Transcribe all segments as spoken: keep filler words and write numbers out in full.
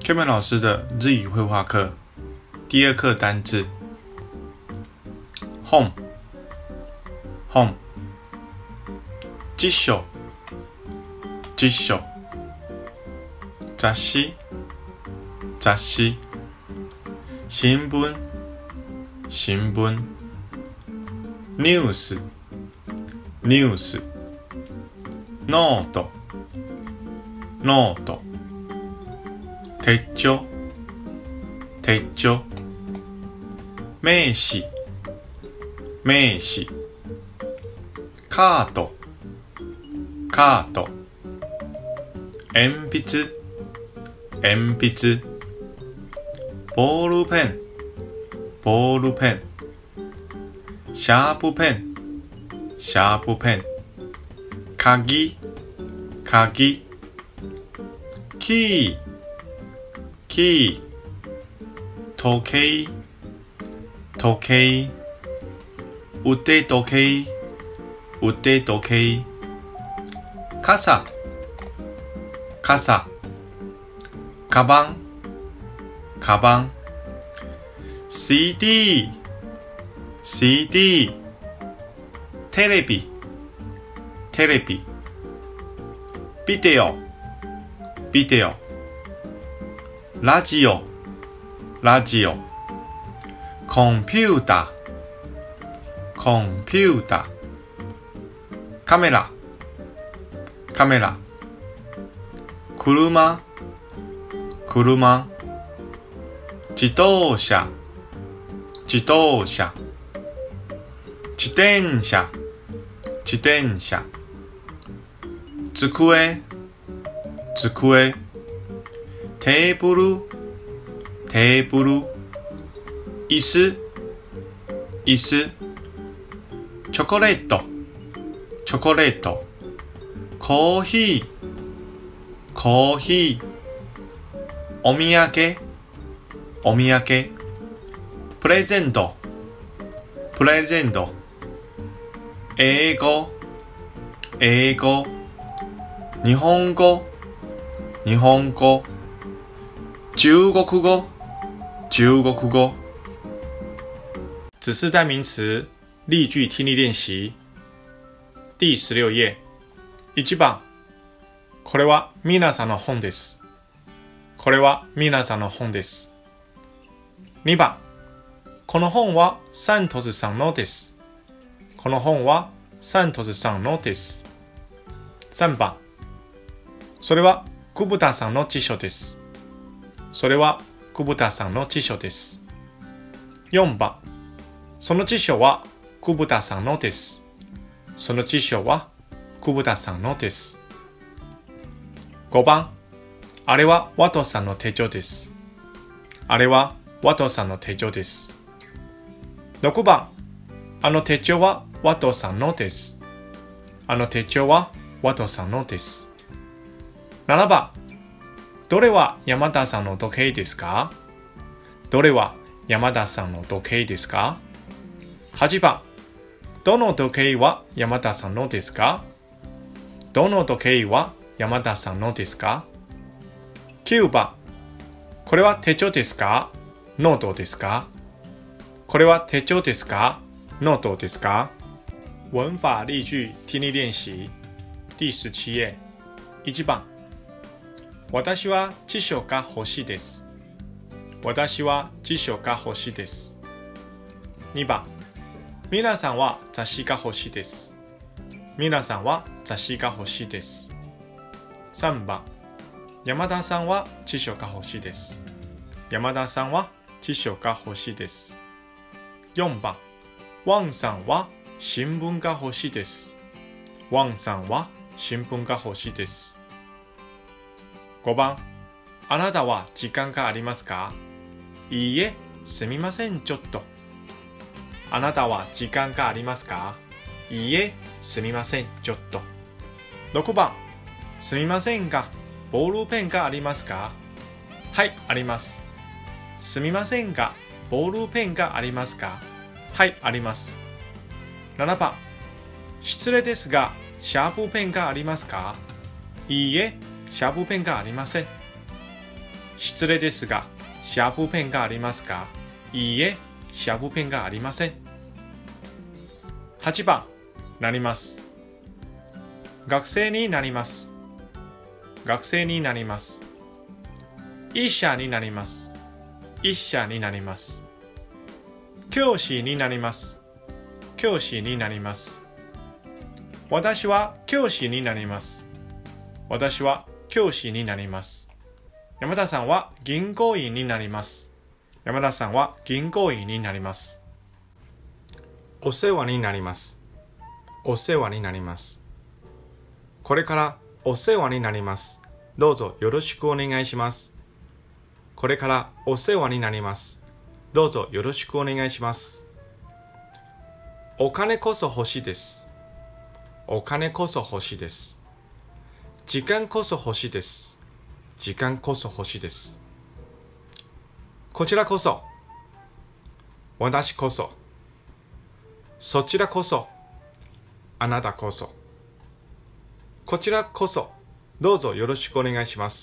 Kevin 老师的日语绘画课第二课单字 本本辞書辞書雑誌雑誌新聞新聞ニュースニュースノートノート手帳手帳名詞名詞カートカート鉛筆鉛筆ボールペンボールペンシャープペンシャープペン鍵鍵キーキー時計時計腕時計腕時計傘傘カバンカバン シーディー シーディー テレビテレビビデオビデオラジオラジオコンピュータコンピュータカメラカメラ車車自動車自動車自転車自転車机机テーブルテーブル椅子椅子チョコレートチョコレートコーヒーコーヒーお土産お土産プレゼントプレゼント英語英語日本語日本語中国語中国語指示代名詞例句聽力練習第十六頁いちばんこれは皆さんの本ですこれは皆さんの本ですにばんこの本はサントスさんのですこの本はサントスさんのですさんばんそれは久保田さんの辞書ですそれは久保田さんの辞書ですよんばんその辞書は久保田さんのですその辞書は久保田さんのですごばんあれはワトさんの手帳ですあれはワトさんの手帳ですろくばんあの手帳はワトさんのですあの手帳はワトさんのですななばんどれは山田さんの時計ですかどれは山田さんの時計ですかはちばんどの時計は山田さんのですかどの時計は山田さんのですかきゅうばんこれは手帳ですかノートですかこれは手帳ですかノートですか文法例句聽力練習第十七頁いちばん私は辞書が欲しいです私は辞書が欲しいですにばん皆さんは雑誌が欲しいです皆さんは雑誌が欲しいですさんばん山田さんは辞書が欲しいです山田さんは辞書が欲しいですよんばんワンさんは新聞が欲しいですワンさんは新聞が欲しいですごばんあなたは時間がありますかいいえすみませんちょっとあなたは時間がありますかいいえすみませんちょっとろくばんすみませんがボールペンがありますかはいありますすみませんがボールペンがありますかはいありますななばん失礼ですがシャープペンがありますかいいえシャープペンがありません失礼ですが、シャープペンがありますか？いいえ、シャープペンがありません。はちばん、なります。学生になります。学生になります。医者になります。医者になります。教師になります。教師になります。私は教師になります。私は教師になります。山田さんは銀行員になります。山田さんは銀行員になります。お世話になります。お世話になります。これからお世話になります。どうぞよろしくお願いします。これからお世話になります。どうぞよろしくお願いします。お金こそ欲しいです。お金こそ欲しいです。時間こそ欲しいです。時間こそ欲しいです。こちらこそ。私こそ。そちらこそ。あなたこそ。こちらこそ。どうぞよろしくお願いします。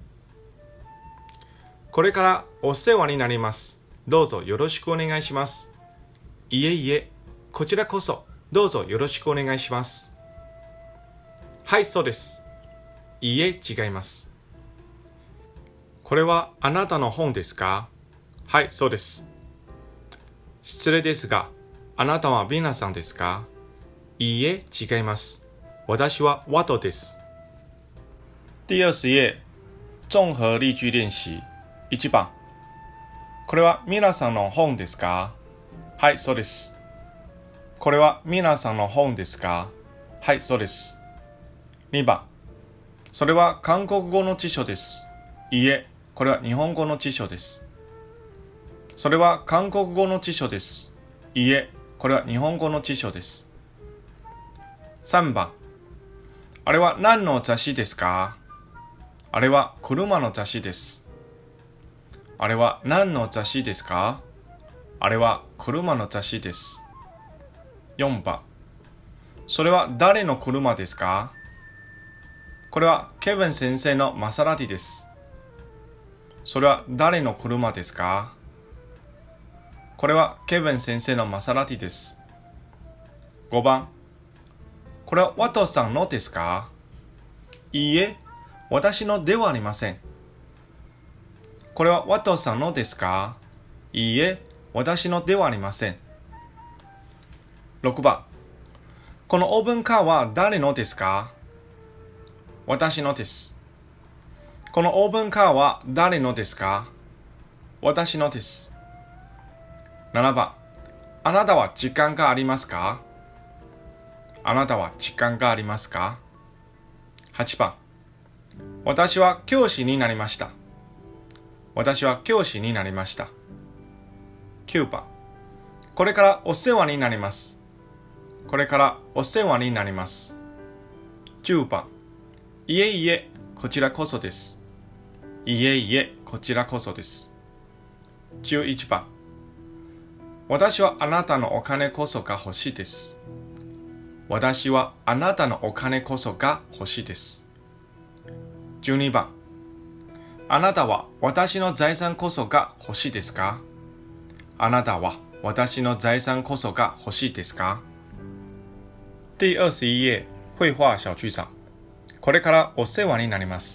これからお世話になります。どうぞよろしくお願いします。いえいえ、こちらこそ。どうぞよろしくお願いします。はい、そうです。いいえ、違います。これはあなたの本ですか？はい、そうです。失礼ですが、あなたはヴィナさんですか？いいえ、違います。私はワトです。第二十页、綜合例句練習。いちばん。これは皆さんの本ですか？はい、そうです。これは皆さんの本ですか？はい、そうです。にばん。それは韓国語の辞書です。いいえ、これは日本語の辞書です。それは韓国語の辞書です。いいえ、これは日本語の辞書です。さんばん。あれは何の雑誌ですか？あれは車の雑誌です。あれは何の雑誌ですか？あれは車の雑誌です。よんばん。それは誰の車ですか？これはケビン先生のマサラティです。それは誰の車ですか？これはケビン先生のマサラティです。ごばん。これはワトさんのですか？いいえ、私のではありません。これはワトさんのですか？いいえ、私のではありません。ろくばん。このオーブンカーは誰のですか？私のです。このオーブンカーは誰のですか？私のです。ななばん。あなたは時間がありますか？あなたは時間がありますか？はちばん。私は教師になりました。私は教師になりました。きゅうばん。これからお世話になります。これからお世話になります。じゅうばん。いえいえ、こちらこそです。いえいえ、こちらこそです。じゅういちばん。私はあなたのお金こそが欲しいです。私はあなたのお金こそが欲しいです。じゅうにばん。あなたは私の財産こそが欲しいですか？あなたは私の財産こそが欲しいですか？第二十一页、绘画小劇場。これからお世話になります。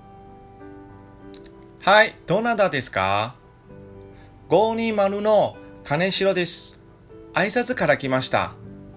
はい、どなたですか？ごにまるの金城です。挨拶から来ました。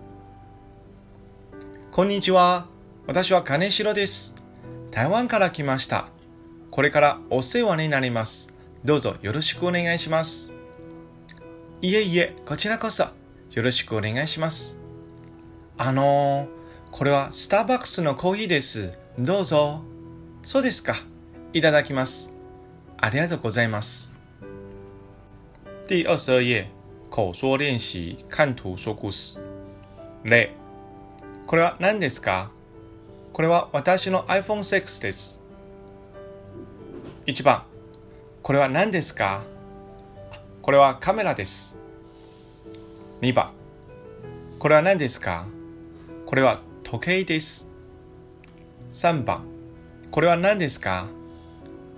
こんにちは。私は金城です。台湾から来ました。これからお世話になります。どうぞよろしくお願いします。いえいえ、こちらこそよろしくお願いします。あのー、これはスターバックスのコーヒーです。どうぞ。そうですか。いただきます。ありがとうございます。第二十二页、口说練習、看圖说故事。例。これは何ですか？これは私の アイフォンシックス です。いちばん。これは何ですか？これはカメラです。にばん。これは何ですか？これは時計です。さんばん。これは何ですか？こ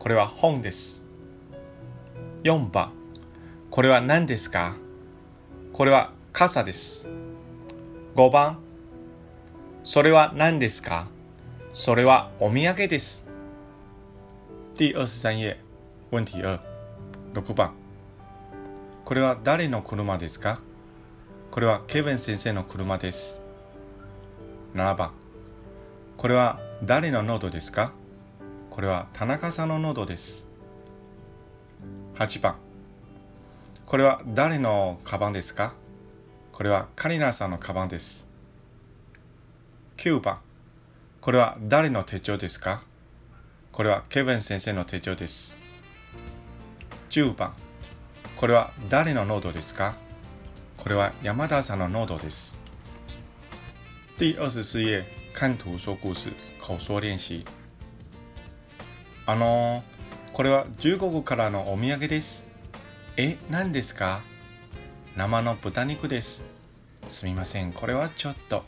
これは本です。よんばん、これは何ですか？これは傘です。ごばん、それは何ですか？それはお土産です。第二十三页、問題二、ろくばん、これは誰の車ですか？これはケビン先生の車です。ななばん、これは誰のノートですか？これは田中さんのノートです。はちばん、これは誰のカバンですか？これはカリナさんのカバンです。きゅうばん、これは誰の手帳ですか？これはケビン先生の手帳です。じゅうばん、これは誰のノートですか？これは山田さんのノートです。第二十四页、看图说故事、口说練習。あのー、これは中国からのお土産です。え、何ですか？生の豚肉です。すみません、これはちょっと。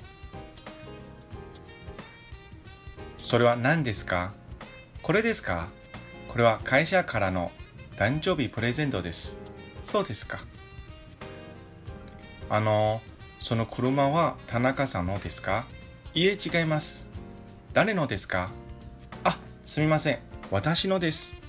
それは何ですか？これですか？これは会社からの誕生日プレゼントです。そうですか。あの、その車は田中さんのですか？いえ、違います。誰のですか？あ、すみません。私のです。